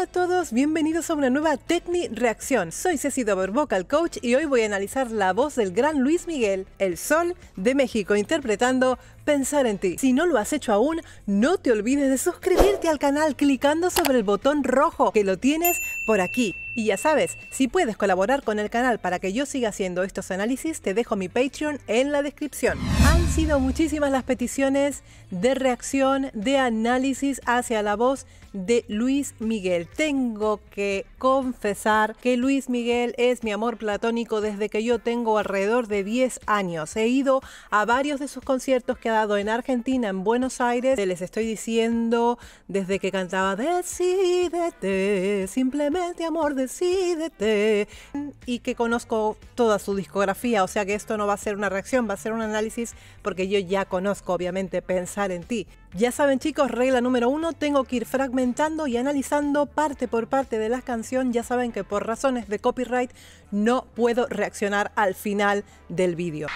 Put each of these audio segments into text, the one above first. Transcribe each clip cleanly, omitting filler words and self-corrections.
Hola a todos, bienvenidos a una nueva Tecni Reacción. Soy Ceci Dover, Vocal Coach, y hoy voy a analizar la voz del gran Luis Miguel, el Sol de México, interpretando Pensar en ti. Si no lo has hecho aún, no te olvides de suscribirte al canal clicando sobre el botón rojo que lo tienes por aquí. Y ya sabes, si puedes colaborar con el canal para que yo siga haciendo estos análisis, te dejo mi Patreon en la descripción. Han sido muchísimas las peticiones de reacción, de análisis hacia la voz de Luis Miguel. Tengo que confesar que Luis Miguel es mi amor platónico desde que yo tengo alrededor de 10 años. He ido a varios de sus conciertos que ha dado en Argentina, en Buenos Aires. Les estoy diciendo desde que cantaba Decídete, simplemente amor, decídete, y que conozco toda su discografía, o sea que esto no va a ser una reacción, va a ser un análisis porque yo ya conozco obviamente Pensar en ti. Ya saben chicos, regla número 1, tengo que ir fragmentando y analizando parte por parte de la canción. Ya saben que por razones de copyright no puedo reaccionar al final del vídeo.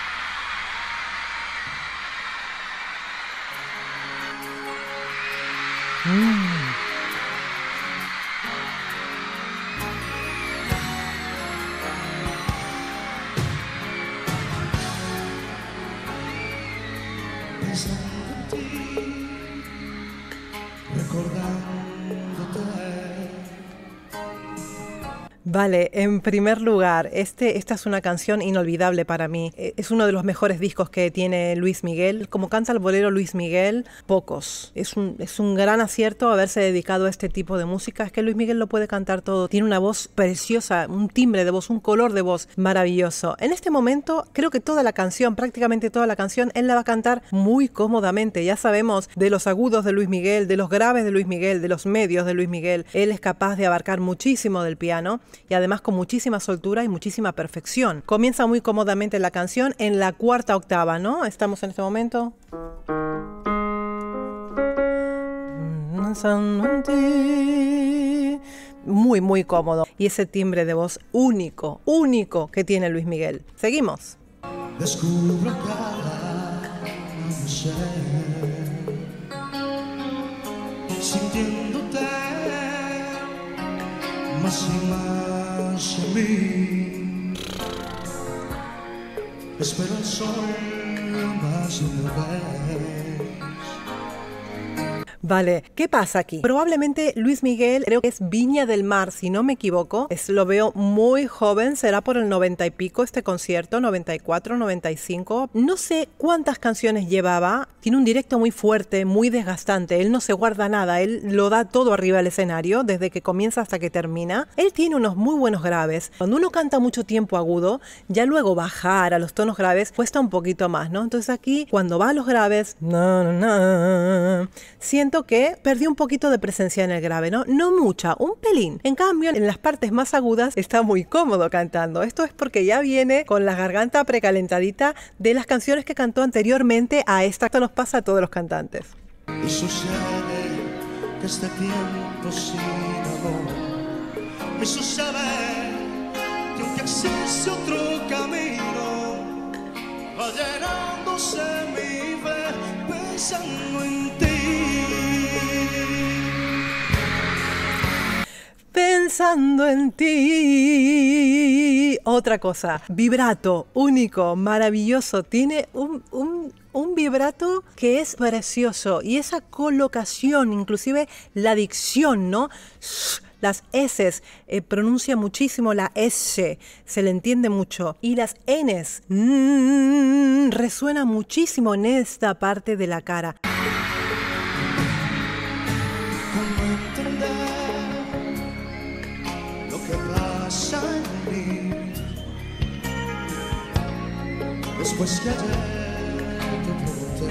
Vale, en primer lugar, esta es una canción inolvidable para mí. Es uno de los mejores discos que tiene Luis Miguel. Como canta el bolero Luis Miguel, pocos. Es un gran acierto haberse dedicado a este tipo de música. Es que Luis Miguel lo puede cantar todo. Tiene una voz preciosa, un timbre de voz, un color de voz maravilloso. En este momento, creo que toda la canción, prácticamente toda la canción, él la va a cantar muy cómodamente. Ya sabemos de los agudos de Luis Miguel, de los graves de Luis Miguel, de los medios de Luis Miguel. Él es capaz de abarcar muchísimo del piano y además con muchísima soltura y muchísima perfección. Comienza muy cómodamente la canción en la cuarta octava, ¿no? Estamos en este momento. Muy, muy cómodo. Y ese timbre de voz único, único que tiene Luis Miguel. Seguimos. Descubro cada amanecer, sintiéndote más y más en mí. Espero el sol más una vez. Vale, ¿qué pasa aquí? Probablemente Luis Miguel, creo que es Viña del Mar, si no me equivoco. Lo veo muy joven, será por el 90 y pico este concierto, 94, 95. No sé cuántas canciones llevaba. Tiene un directo muy fuerte, muy desgastante. Él no se guarda nada, él lo da todo arriba del escenario, desde que comienza hasta que termina. Él tiene unos muy buenos graves. Cuando uno canta mucho tiempo agudo, ya luego bajar a los tonos graves cuesta un poquito más, ¿no? Entonces aquí, cuando va a los graves, siento que perdió un poquito de presencia en el grave, ¿no? No mucha, un pelín. En cambio, en las partes más agudas está muy cómodo cantando. Esto es porque ya viene con la garganta precalentadita de las canciones que cantó anteriormente a esta. Esto nos pasa a todos los cantantes. Y sucede que este tiempo sin amor me sucede que aunque existe otro camino va llenándose mi fe pensando en ti. Pensando en ti. Otra cosa, vibrato único, maravilloso. Tiene un vibrato que es precioso, y esa colocación, inclusive la dicción, ¿no? Las S, pronuncia muchísimo la S, se le entiende mucho. Y las Ns, resuena muchísimo en esta parte de la cara. Después que ayer te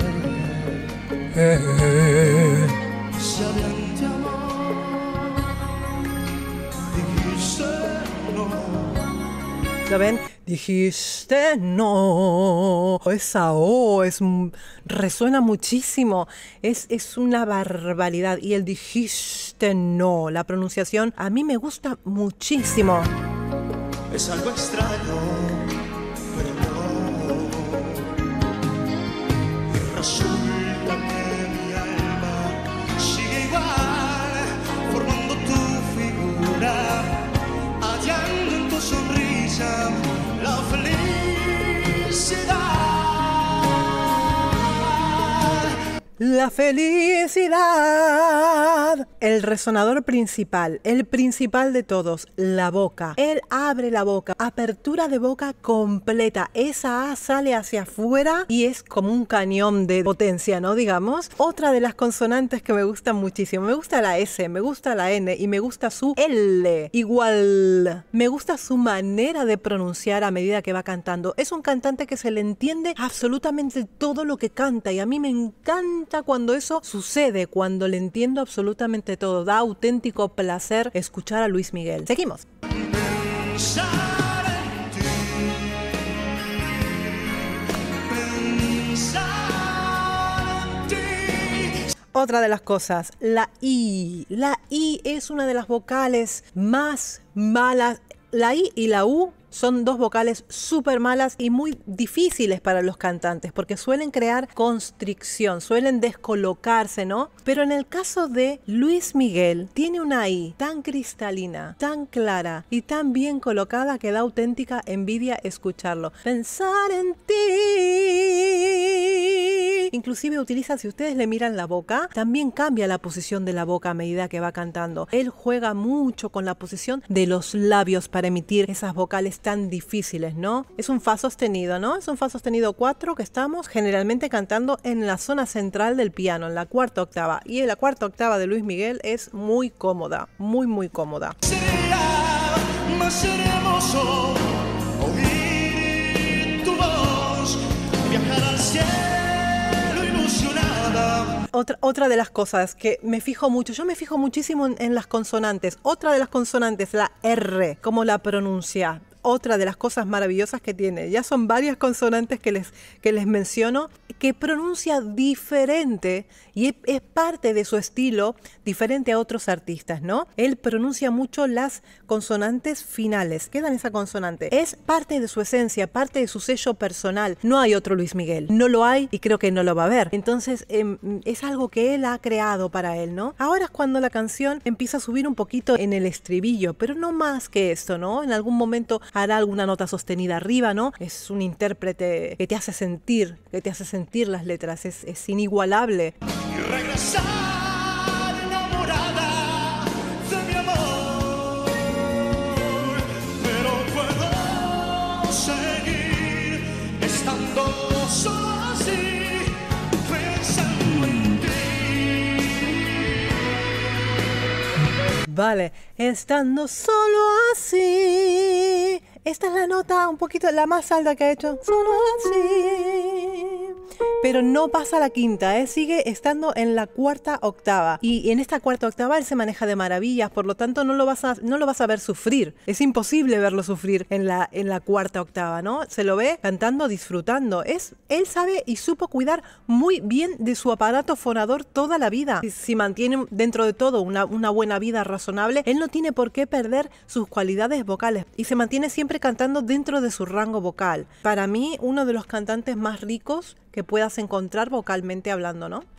pregunté si alguien te amó, dijiste no. ¿Lo ven? Dijiste no. Esa O resuena muchísimo. Es una barbaridad. Y el dijiste no, la pronunciación, a mí me gusta muchísimo. Es algo extraño, pero no. Resulta que mi alma sigue igual, formando tu La felicidad. El resonador principal, el principal de todos, la boca. Él abre la boca, apertura de boca completa. Esa A sale hacia afuera y es como un cañón de potencia, ¿no? Digamos. Otra de las consonantes que me gustan muchísimo. Me gusta la S, me gusta la N y me gusta su L. Igual. Me gusta su manera de pronunciar a medida que va cantando. Es un cantante que se le entiende absolutamente todo lo que canta y a mí me encanta cuando eso sucede, cuando le entiendo absolutamente todo. Da auténtico placer escuchar a Luis Miguel. Seguimos. Otra de las cosas, la I. La I es una de las vocales más malas. La I y la U son dos vocales súper malas y muy difíciles para los cantantes porque suelen crear constricción, suelen descolocarse, ¿no? Pero en el caso de Luis Miguel, tiene una I tan cristalina, tan clara y tan bien colocada que da auténtica envidia escucharlo. Pensar en ti. Inclusive utiliza, si ustedes le miran la boca, también cambia la posición de la boca a medida que va cantando. Él juega mucho con la posición de los labios para emitir esas vocales tan difíciles, ¿no? Es un fa sostenido, ¿no? Es un fa sostenido 4 que estamos generalmente cantando en la zona central del piano, en la cuarta octava. Y en la cuarta octava de Luis Miguel es muy cómoda, muy, muy cómoda. Sería más hermoso oír tu voz, viajar al cielo ilusionada. Otra de las cosas que me fijo mucho, yo me fijo muchísimo en las consonantes. Otra de las consonantes, la R, cómo la pronuncia. Otra de las cosas maravillosas que tiene, ya son varias consonantes que les menciono, que pronuncia diferente y es parte de su estilo, diferente a otros artistas, ¿no? Él pronuncia mucho las consonantes finales, queda en esa consonante. Es parte de su esencia, parte de su sello personal. No hay otro Luis Miguel, no lo hay y creo que no lo va a haber. Entonces es algo que él ha creado para él, ¿no? Ahora es cuando la canción empieza a subir un poquito en el estribillo, pero no más que esto, ¿no? En algún momento hará alguna nota sostenida arriba, ¿no? Es un intérprete que te hace sentir las letras, es inigualable. Y regresar enamorada de mi amor, pero puedo seguir estando solo así, pensando en ti. Vale, estando solo así. Esta es la nota un poquito, la más alta que ha hecho. Solo así. Pero no pasa a la quinta, sigue estando en la cuarta octava. Y en esta cuarta octava él se maneja de maravillas, por lo tanto no lo vas a ver sufrir. Es imposible verlo sufrir en la cuarta octava, ¿no? Se lo ve cantando, disfrutando. Él sabe y supo cuidar muy bien de su aparato fonador toda la vida. Si mantiene dentro de todo una buena vida razonable, él no tiene por qué perder sus cualidades vocales y se mantiene siempre cantando dentro de su rango vocal. Para mí, uno de los cantantes más ricos que puedas encontrar vocalmente hablando, ¿no?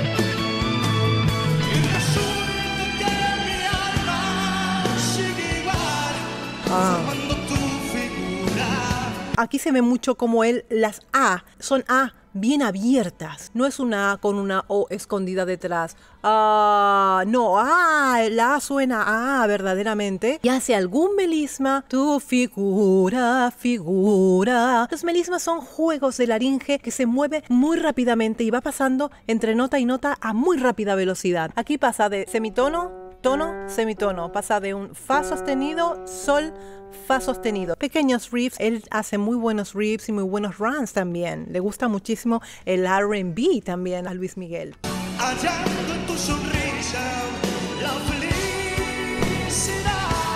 Aquí se ve mucho como él, las A son A bien abiertas, no es una A con una O escondida detrás. No, la A suena a A verdaderamente y hace algún melisma. Tu figura. Los melismas son juegos de laringe que se mueve muy rápidamente y va pasando entre nota y nota a muy rápida velocidad. Aquí pasa de semitono, tono, semitono, pasa de un fa sostenido, sol, fa sostenido. Pequeños riffs, él hace muy buenos riffs y muy buenos runs también. Le gusta muchísimo el R&B también a Luis Miguel. Hallando en tu sonrisa la felicidad,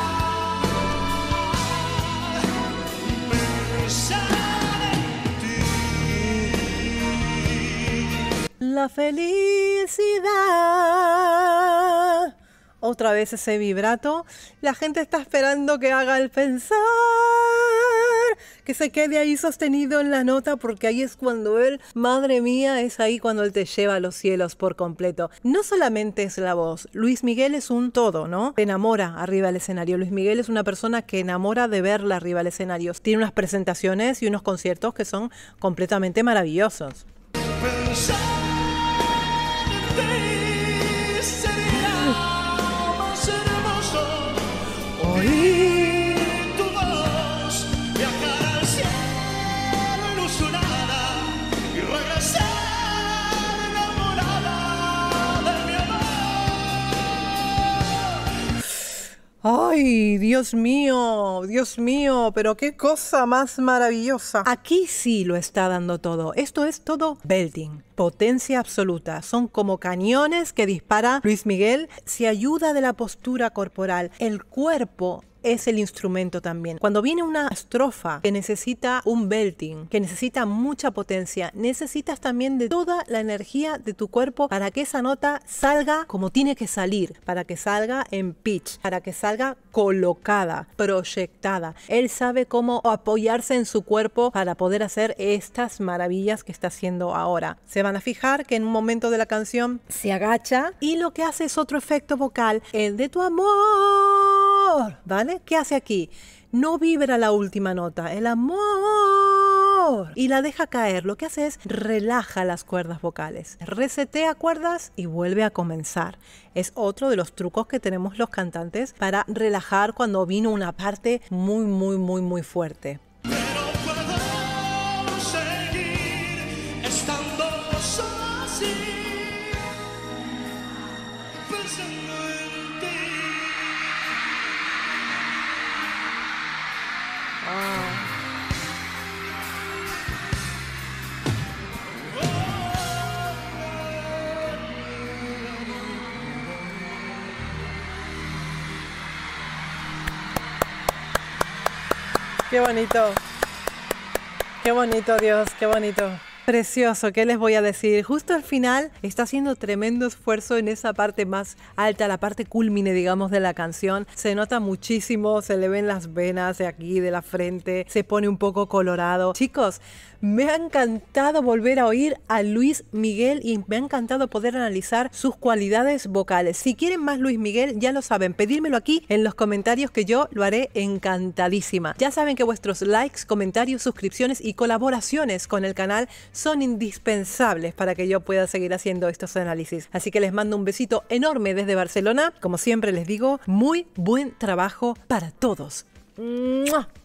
pensar en ti. La felicidad. Otra vez ese vibrato. La gente está esperando que haga el pensar, que se quede ahí sostenido en la nota, porque ahí es cuando él, madre mía, es ahí cuando él te lleva a los cielos por completo. No solamente es la voz, Luis Miguel es un todo, ¿no? Te enamora arriba del escenario. Luis Miguel es una persona que enamora de verla arriba del escenario. Tiene unas presentaciones y unos conciertos que son completamente maravillosos. Pensar ¡Ay, Dios mío! ¡Dios mío! ¡Pero qué cosa más maravillosa! Aquí sí lo está dando todo. Esto es todo belting. Potencia absoluta. Son como cañones que dispara Luis Miguel. Se ayuda de la postura corporal. El cuerpo es el instrumento también. Cuando viene una estrofa que necesita un belting, que necesita mucha potencia, necesitas también de toda la energía de tu cuerpo para que esa nota salga como tiene que salir, para que salga en pitch, para que salga colocada, proyectada. Él sabe cómo apoyarse en su cuerpo para poder hacer estas maravillas que está haciendo ahora. Se van a fijar que en un momento de la canción se agacha y lo que hace es otro efecto vocal, el de tu amor, ¿vale? ¿Qué hace aquí? No vibra la última nota, el amor, y la deja caer. Lo que hace es relaja las cuerdas vocales, resetea cuerdas y vuelve a comenzar. Es otro de los trucos que tenemos los cantantes para relajar cuando vino una parte muy fuerte. Pero puedo seguir estando solo así, pensando en ti. Qué bonito, Dios, qué bonito. Precioso, ¿qué les voy a decir? Justo al final está haciendo tremendo esfuerzo en esa parte más alta, la parte culmine, digamos, de la canción. Se nota muchísimo, se le ven las venas de aquí, de la frente, se pone un poco colorado. Chicos, me ha encantado volver a oír a Luis Miguel y me ha encantado poder analizar sus cualidades vocales. Si quieren más Luis Miguel, ya lo saben, pedírmelo aquí en los comentarios que yo lo haré encantadísima. Ya saben que vuestros likes, comentarios, suscripciones y colaboraciones con el canal son indispensables para que yo pueda seguir haciendo estos análisis. Así que les mando un besito enorme desde Barcelona. Como siempre les digo, muy buen trabajo para todos. ¡Mua!